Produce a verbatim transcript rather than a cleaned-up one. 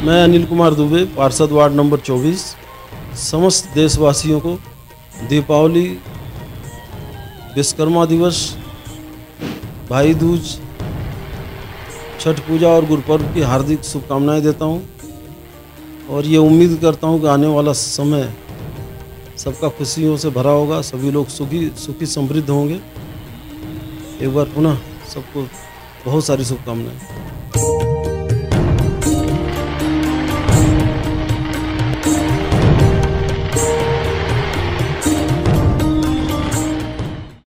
मैं अनिल कुमार दुबे, पार्षद ward number चौबीस, समस्त देशवासियों को दीपावली, विश्वकर्मा दिवस, भाई दूज, छठ पूजा और गुरुपर्व की हार्दिक शुभकामनाएं देता हूं और ये उम्मीद करता हूं कि आने वाला समय सबका खुशियों से भरा होगा, सभी लोग सुखी सुखी समृद्ध होंगे। एक बार पुनः सबको बहुत सारी शुभकामनाएं।